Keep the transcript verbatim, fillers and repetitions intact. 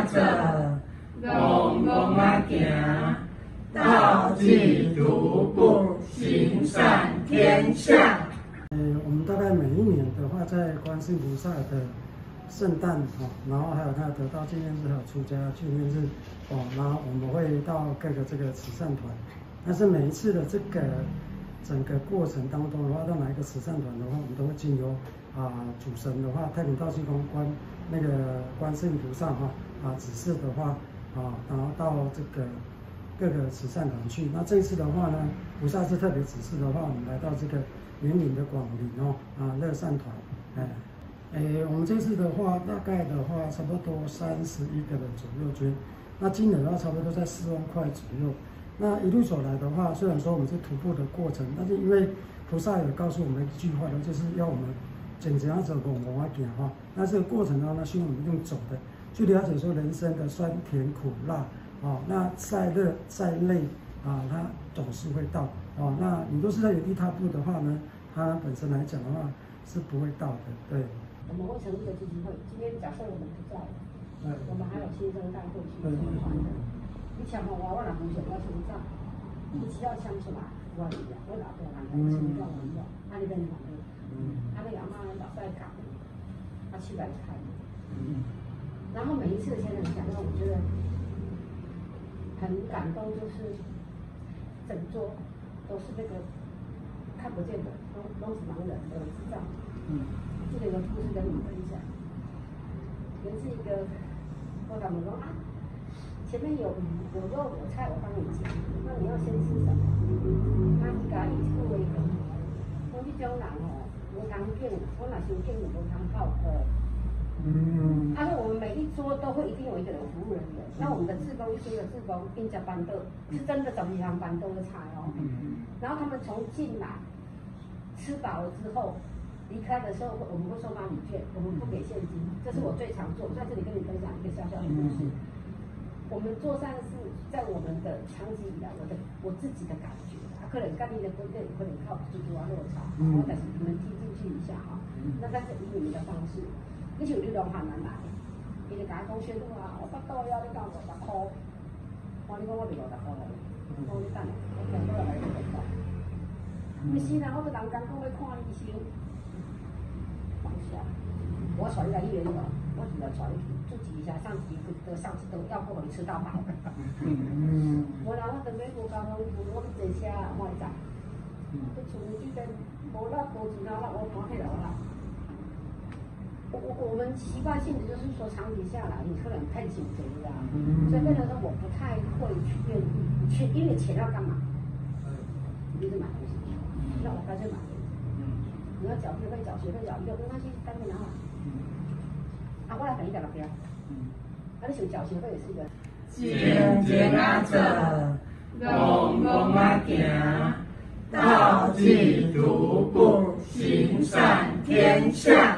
者，公公啊行，道济独步，行善天下。 呃，我们大概每一年的话，在观世音菩萨的圣诞哦，然后还有他的得道纪念日，还有出家纪念日哦，然后我们会到各个这个慈善团。但是每一次的这个整个过程当中的话，到哪一个慈善团的话，我们都会经由啊主神的话，太平道济公观那个观世音菩萨哈啊指示的话啊，然后到这个各个慈善团去。那这一次的话呢，菩萨是特别指示的话，我们来到这个云林的广陵哦啊乐善团，哎。诶，我们这次的话，大概的话，差不多三十一个人左右捐，那金额的话，差不多在四万块左右。那一路走来的话，虽然说我们是徒步的过程，但是因为菩萨有告诉我们一句话呢，就是要我们简怎样走，往往啊行哈。那这个过程的话呢，希望我们用走的去了解说人生的酸甜苦辣啊，那再热再累啊，它总是会到啊。那你都是在原地踏步的话呢，它本身来讲的话是不会到的，对。 我们会成立一个基金会。今天假设我们不在，嗯，我们还有新生代会去捐款的。你抢我娃娃拿不钱要存账，你只要抢出来，我一样，我拿多拿的，钱要我用，那你跟你讲的，嗯，那个阿妈老在讲，他去来开，嗯，然后每一次的签人讲，让我觉得很感动，就是整桌都是那个看不见的，都都是盲人的智障，嗯。这个有个故事跟你们分享。有一次一个我跟我说啊，前面有鱼有肉有菜，我帮你夹，那你要先吃什么？他一家一出一个，我这种人哦，无干净，我若心境无通靠谱。嗯。他说我们每一桌都会一定有一个人服务人员，那我们的志工一些的志工并加班豆，是真的早几行班豆的菜哦。嗯。然后他们从进来吃饱了之后。离开的时候，我们会收纳礼券，我们不给现金，这是我最常做。在这里跟你分享一个小小的故事。我们做善事，在我们的长期以来，我的我自己的感觉，啊，可能干你的规定，可能靠猪猪啊、肉茶，我但是你们听进去一下哈。那但是以你们的方式，而且有这种很难来，你就讲讲宣布啊，我不到要你讲五十块，我你讲我袂五十块来，我你等下，我讲我来五十块。你是啦，我都人讲讲要看医生。我传来医院了，我只要传自己一下，上级的上级都要不你吃到饱。嗯。我然后等美国交通部，我这些我讲，这厝里这边无那多钱啊，我看起来啦。我我我们习惯性的就是说，长期下来，你可能太紧张了，所以变成说我不太会去愿意去，因为钱要干嘛？你就买东西，那我干脆买。你要缴学费，缴学费缴一个没关系，单位拿来。啊，我来等一点了，不要。啊，你想缴学费也是一个。 行行啊走，公公啊行，道济独步，行善天下。